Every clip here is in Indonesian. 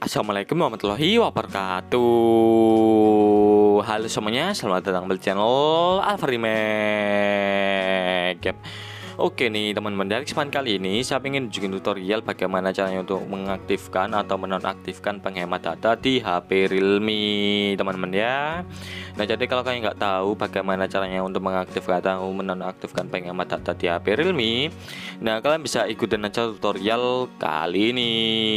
Assalamualaikum warahmatullahi wabarakatuh. Halo semuanya, selamat datang di channel Alfarimek. Yap. Oke nih teman-teman, dari kesempatan kali ini saya ingin bikin tutorial bagaimana caranya untuk mengaktifkan atau menonaktifkan penghemat data di HP Realme teman-teman ya. Nah, jadi kalau kalian nggak tahu bagaimana caranya untuk mengaktifkan atau menonaktifkan penghemat data di HP Realme, nah kalian bisa ikutin aja tutorial kali ini.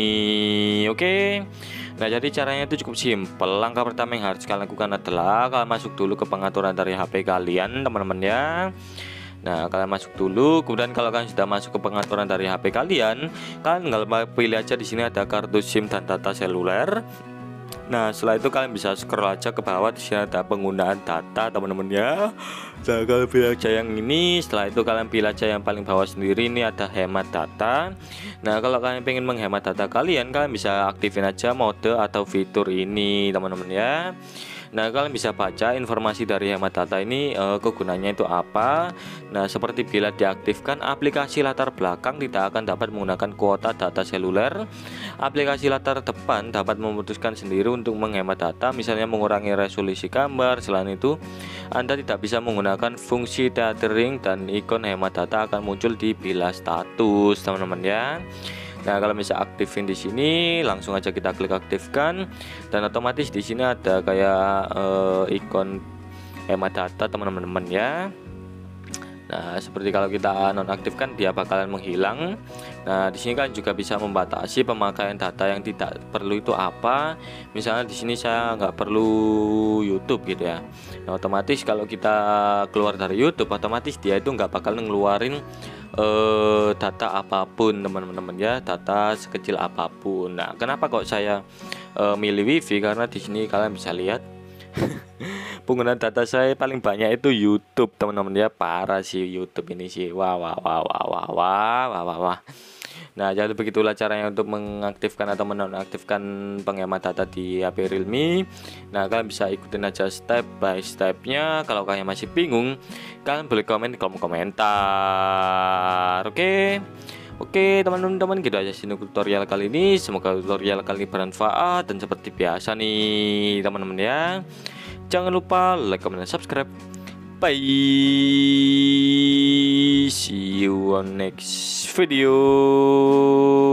Oke. Nah, jadi caranya itu cukup simpel. Langkah pertama yang harus kalian lakukan adalah kalian masuk dulu ke pengaturan dari HP kalian teman-teman ya. Nah, kalian masuk dulu. Kemudian kalau kalian sudah masuk ke pengaturan dari HP kalian, kalian tinggal pilih aja di sini ada kartu SIM dan data seluler. Nah, setelah itu kalian bisa scroll aja ke bawah, di sini ada penggunaan data teman-teman ya. Nah, kalian pilih aja yang ini. Setelah itu kalian pilih aja yang paling bawah sendiri, ini ada hemat data. Nah, kalau kalian pengen menghemat data kalian bisa aktifin aja mode atau fitur ini teman-teman ya. Nah, kalian bisa baca informasi dari hemat data ini, kegunaannya itu apa. Nah, seperti bila diaktifkan, aplikasi latar belakang tidak akan dapat menggunakan kuota data seluler. Aplikasi latar depan dapat memutuskan sendiri untuk menghemat data, misalnya mengurangi resolusi gambar. Selain itu, Anda tidak bisa menggunakan fungsi tethering dan ikon hemat data akan muncul di bilah status teman-teman ya. Nah, kalau bisa aktifin di sini, langsung aja kita klik aktifkan, dan otomatis di sini ada kayak ikon hemat data teman-teman ya. Nah, seperti kalau kita nonaktifkan, dia bakalan menghilang. Nah, di sini kan juga bisa membatasi pemakaian data yang tidak perlu itu apa. Misalnya di sini saya nggak perlu YouTube gitu ya. Nah, otomatis kalau kita keluar dari YouTube, otomatis dia itu nggak bakal ngeluarin data apapun teman-teman ya, data sekecil apapun. Nah, kenapa kok saya milih WiFi? Karena di sini kalian bisa lihat penggunaan data saya paling banyak itu YouTube teman-teman ya. Parah sih YouTube ini sih. Wah wah wah wah wah wah wah wah wah. Nah, jadi begitulah caranya untuk mengaktifkan atau menonaktifkan penghemat data di HP Realme. Nah, kalian bisa ikutin aja step by stepnya. Kalau kalian masih bingung, kalian boleh komen di kolom komentar. Oke teman-teman, gitu aja sih tutorial kali ini. Semoga tutorial kali ini bermanfaat, dan seperti biasa nih teman-teman ya, jangan lupa like, comment, dan subscribe. Bye, see you on next video.